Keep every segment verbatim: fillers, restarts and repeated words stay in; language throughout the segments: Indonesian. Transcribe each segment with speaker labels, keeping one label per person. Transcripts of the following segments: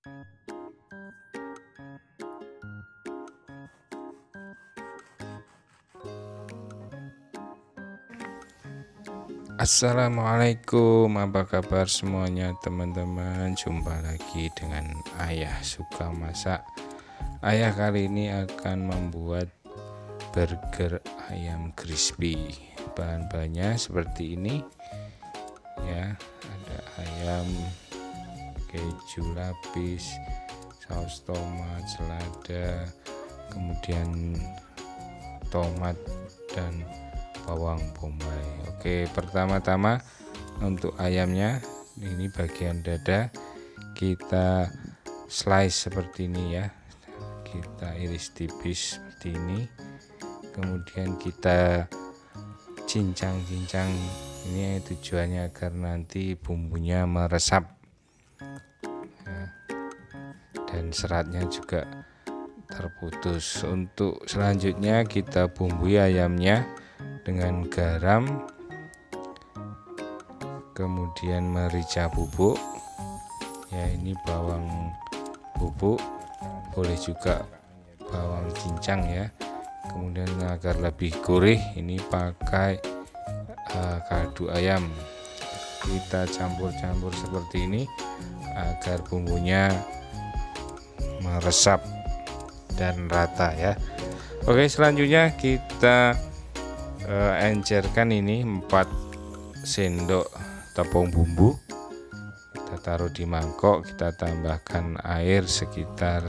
Speaker 1: Assalamualaikum, apa kabar semuanya teman-teman? Jumpa lagi dengan Ayah Suka Masak. Ayah kali ini akan membuat burger ayam crispy. Bahan-bahannya seperti ini ya, ada ayam, keju lapis, saus tomat, selada, kemudian tomat dan bawang bombay. Oke, pertama-tama untuk ayamnya, ini bagian dada kita slice seperti ini ya, kita iris tipis seperti ini, kemudian kita cincang-cincang. Ini tujuannya agar nanti bumbunya meresap ya, dan seratnya juga terputus. Untuk selanjutnya kita bumbui ayamnya dengan garam, kemudian merica bubuk ya, ini bawang bubuk, boleh juga bawang cincang ya. Kemudian agar lebih gurih, ini pakai uh, kaldu ayam. Kita campur-campur seperti ini agar bumbunya meresap dan rata ya. Oke, selanjutnya kita Uh, encerkan ini empat sendok tepung bumbu, kita taruh di mangkok, kita tambahkan air sekitar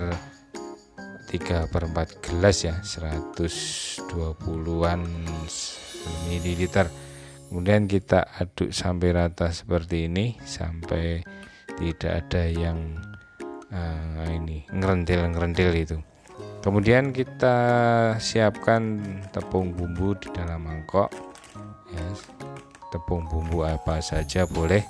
Speaker 1: tiga per empat gelas ya, seratus dua puluhan mililiter. Kemudian kita aduk sampai rata seperti ini, sampai tidak ada yang uh, ini ngerendil-ngerendil itu. Kemudian kita siapkan tepung bumbu di dalam mangkok ya, tepung bumbu apa saja boleh.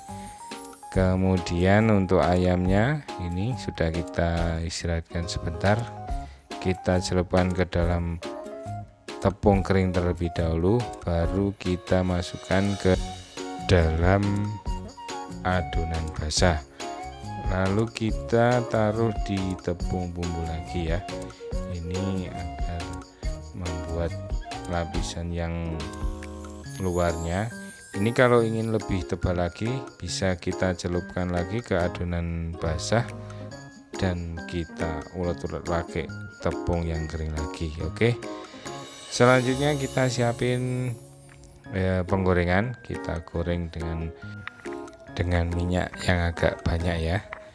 Speaker 1: Kemudian untuk ayamnya ini sudah kita istirahatkan sebentar, kita celupkan ke dalam tepung kering terlebih dahulu, baru kita masukkan ke dalam adonan basah, lalu kita taruh di tepung bumbu lagi ya, ini agar membuat lapisan yang luarnya. Ini kalau ingin lebih tebal lagi, bisa kita celupkan lagi ke adonan basah dan kita ulet-ulet pakai tepung yang kering lagi. Oke, selanjutnya kita siapin ya, penggorengan. Kita goreng dengan dengan minyak yang agak banyak ya,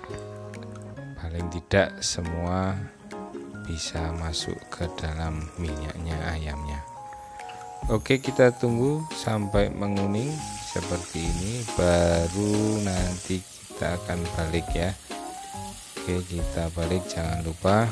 Speaker 1: paling tidak semua bisa masuk ke dalam minyaknya ayamnya. Oke, kita tunggu sampai menguning seperti ini, baru nanti kita akan balik ya. Oke, kita balik, jangan lupa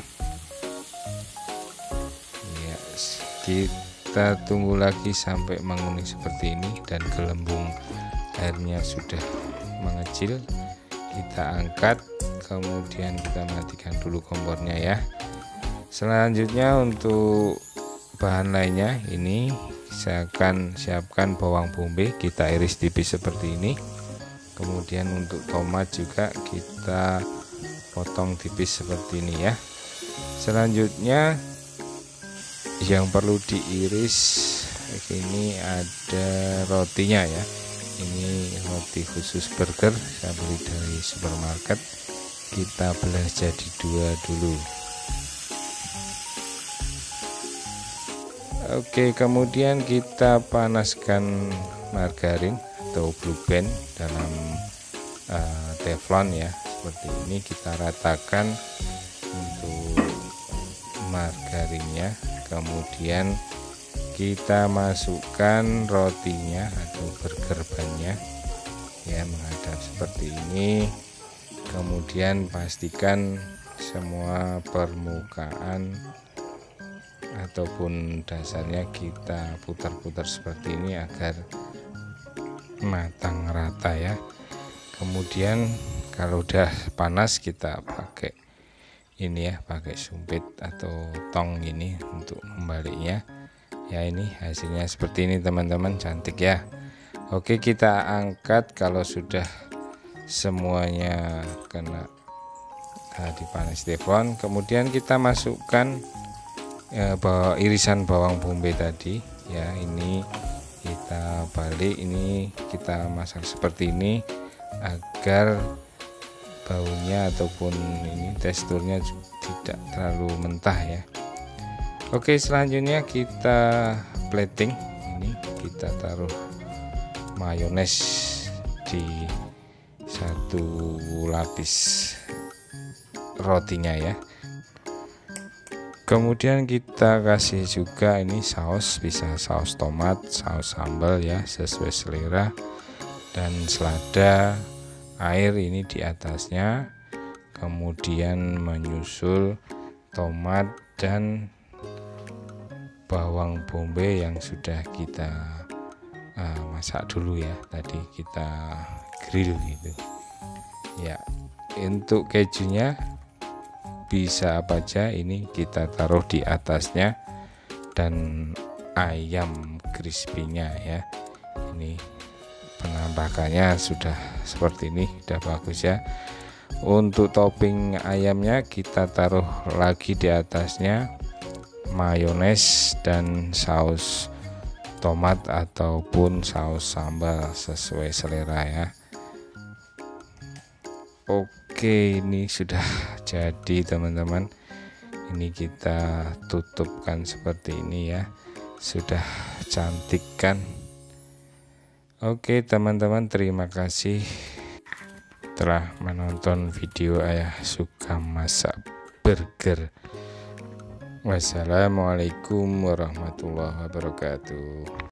Speaker 1: ya, kita tunggu lagi sampai menguning seperti ini dan gelembung airnya sudah mengecil. Kita angkat, kemudian kita matikan dulu kompornya ya. Selanjutnya untuk bahan lainnya, ini saya akan siapkan bawang bombay, kita iris tipis seperti ini. Kemudian untuk tomat juga kita potong tipis seperti ini ya. Selanjutnya yang perlu diiris, ini ada rotinya ya. Ini roti khusus burger, saya beli dari supermarket, kita belah jadi dua dulu. Oke, kemudian kita panaskan margarin atau blue band dalam uh, teflon ya, seperti ini. Kita ratakan untuk margarinnya, kemudian kita masukkan rotinya atau burger bannya ya, menghadap seperti ini. Kemudian pastikan semua permukaan ataupun dasarnya kita putar-putar seperti ini agar matang rata ya. Kemudian kalau udah panas kita pakai ini ya, pakai sumpit atau tong ini untuk membaliknya ya. Ini hasilnya seperti ini teman-teman, cantik ya. Oke, kita angkat kalau sudah semuanya kena Nah, dipanas teflon, kemudian kita masukkan eh, bawa irisan bawang bombay tadi ya. Ini kita balik, ini kita masak seperti ini agar baunya ataupun ini teksturnya tidak terlalu mentah ya. Oke, selanjutnya kita plating. Ini kita taruh mayones di satu lapis rotinya ya. Kemudian kita kasih juga ini saus, bisa saus tomat, saus sambal ya, sesuai selera, dan selada, air ini di atasnya. Kemudian menyusul tomat dan bawang bombay yang sudah kita uh, masak dulu ya, tadi kita grill gitu ya. Untuk kejunya bisa apa aja, ini kita taruh di atasnya, dan ayam crispy-nya ya, ini penampakannya sudah seperti ini, sudah bagus ya. Untuk topping ayamnya kita taruh lagi di atasnya mayones dan saus tomat ataupun saus sambal sesuai selera ya. Oke, ini sudah jadi teman-teman. Ini kita tutupkan seperti ini ya, sudah cantik kan. Oke teman-teman, terima kasih telah menonton video Ayah Suka Masak Burger. Wassalamualaikum warahmatullahi wabarakatuh.